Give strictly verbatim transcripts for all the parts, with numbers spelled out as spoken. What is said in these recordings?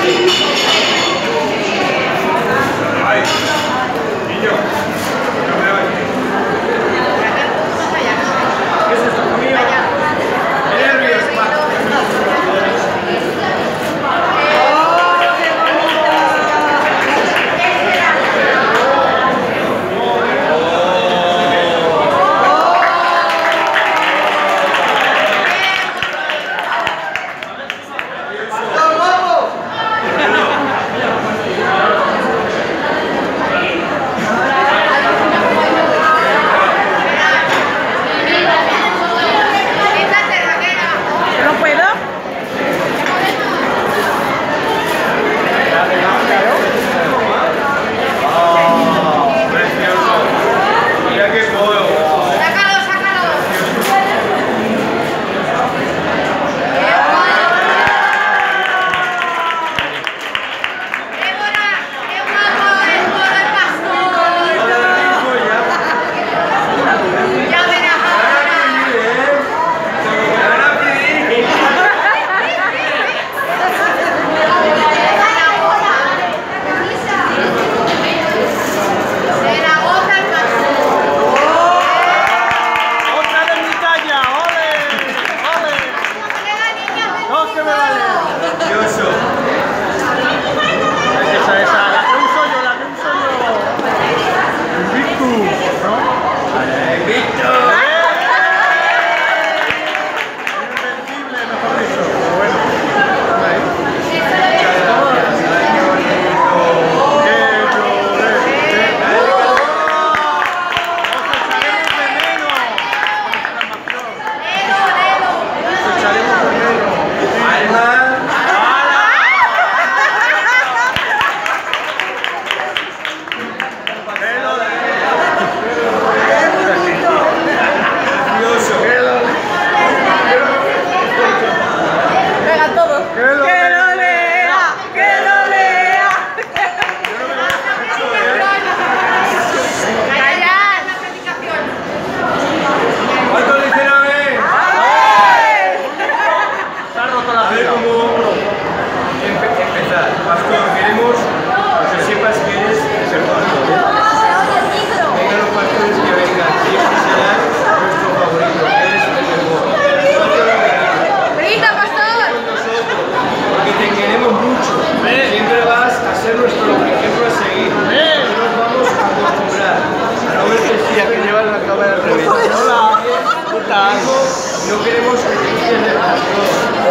no queremos que te quites de pastor,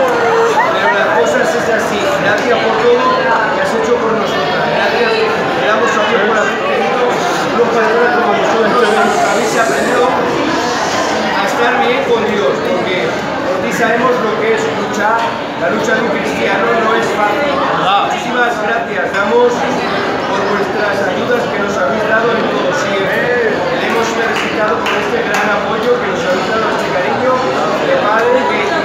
pero las cosas es así. Gracias por todo que has hecho por nosotras. Gracias, le damos a Dios por haber tenido unos pastores como vosotros. Habéis aprendido a estar bien con Dios, porque por ti sabemos lo que es luchar. La lucha de un cristiano no es fácil. Muchísimas gracias. Damos por vuestras ayudas que nos habéis dado en todo siempre. Le hemos necesitado con este gran apoyo que nos habéis dado, este cariño de padre que